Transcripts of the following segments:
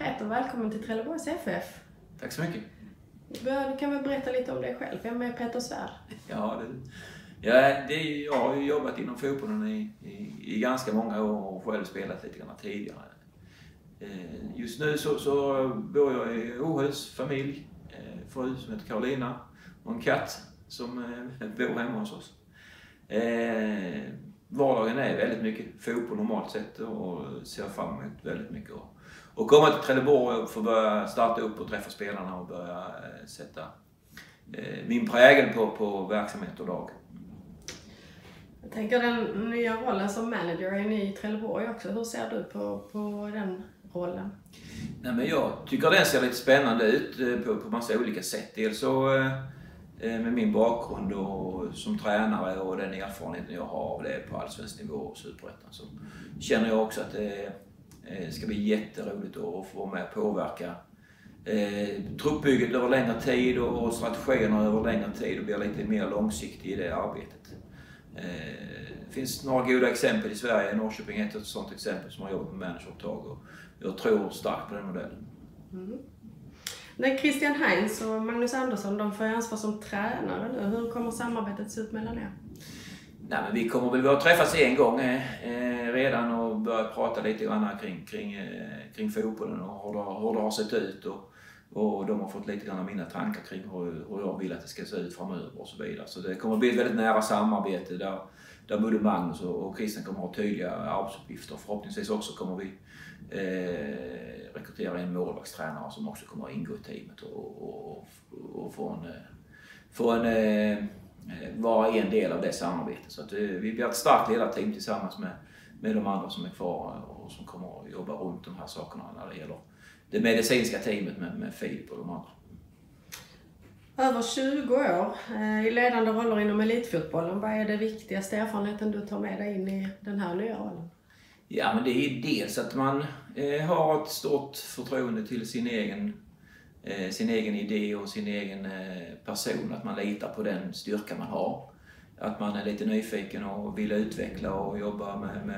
Peter, välkommen till Trelleborgs FF. Tack så mycket. Du kan väl berätta lite om dig själv. Vem är Peter Svärd? Jag har ju jobbat inom fotbollen i ganska många år och själv spelat lite grann tidigare. Just nu så bor jag i Åhus familj, fru som heter Karolina och en katt som bor hemma hos oss. Vardagen är väldigt mycket fotboll normalt sett och ser fram emot väldigt mycket. Och komma till Trelleborg och få börja starta upp och träffa spelarna och börja sätta min prägel på verksamhet och lag. Jag tänker den nya rollen som manager är ny i Trelleborg också. Hur ser du på den rollen? Nej, men jag tycker den ser lite spännande ut på massa olika sätt. Dels så med min bakgrund och som tränare och den erfarenheten jag har av det på allsvensk nivå och superettan, så känner jag också att det ska bli jätteroligt att få vara med och påverka truppbygget över längre tid och strategierna över längre tid och bli lite mer långsiktig i det arbetet. Det finns några goda exempel i Sverige. Norrköping är ett sådant exempel som har jobbat med managerupptag och jag tror starkt på den modellen. När Christian Heinz och Magnus Andersson, de får ansvar som tränare nu. Hur kommer samarbetet se ut mellan er? Nej, men vi kommer väl att träffas en gång redan och börja prata lite grann kring fotbollen och hur det har sett ut. Och de har fått lite grann av mina tankar kring hur jag vill att det ska se ut framöver och så vidare. Så det kommer att bli ett väldigt nära samarbete där både Magnus och Christian kommer att ha tydliga arbetsuppgifter. Förhoppningsvis också kommer vi rekrytera en målvaktstränare som också kommer att ingå i teamet och vara en del av det samarbetet. Så att vi blir ett starkt ledarteam tillsammans med de andra som är kvar och som kommer att jobba runt de här sakerna när det gäller det medicinska teamet med Filip och de andra. Över 20 år i ledande roller inom elitfotbollen. Vad är det viktigaste erfarenheten du tar med dig in i den här nya rollen? Ja, men det är dels att man har ett stort förtroende till sin egen idé och sin egen person. Att man litar på den styrka man har. Att man är lite nyfiken och vill utveckla och jobba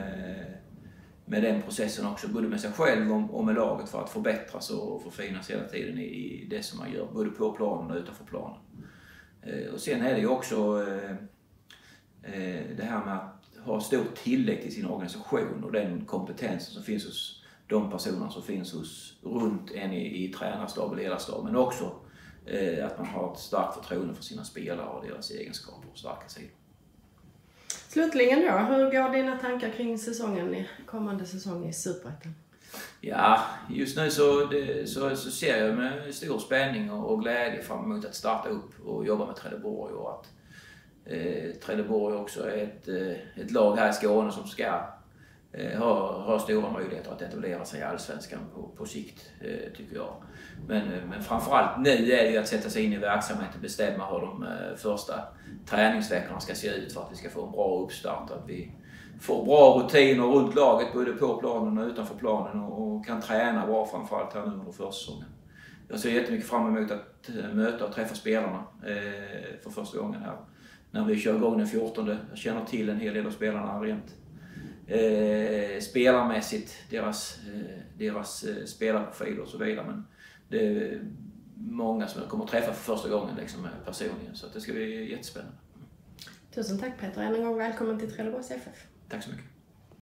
med den processen också. Både med sig själv och med laget för att förbättras och förfinas hela tiden i det som man gör. Både på planen och utanför planen. Och sen är det ju också det här med att ha stor tillägg till sin organisation och den kompetensen som finns hos de personer som finns runt en i tränarstab och ledarstab. Men också att man har ett starkt förtroende för sina spelare och deras egenskaper och starka sidor. Slutligen då, hur går dina tankar kring kommande säsong i superettan? Ja, just nu så ser jag med stor spänning och glädje fram emot att starta upp och jobba med Trelleborg och att Trelleborg också är ett lag här i Skåne som ska ha stora möjligheter att etablera sig i allsvenskan på sikt, tycker jag. Men framförallt nu är det ju att sätta sig in i verksamheten, bestämma hur de första träningsveckorna ska se ut för att vi ska få en bra uppstart. Att vi får bra rutiner runt laget både på planen och utanför planen och kan träna bra framförallt här nu under försäsongen. Jag ser jättemycket fram emot att möta och träffa spelarna för första gången här. När vi kör igång den 14. Jag känner till en hel del av spelarna rent spelarmässigt, deras spelarprofil och så vidare. Men det är många som jag kommer att träffa för första gången liksom, personligen. Så det ska bli jättespännande. Tusen tack Peter. Än en gång välkommen till Trelleborgs FF. Tack så mycket.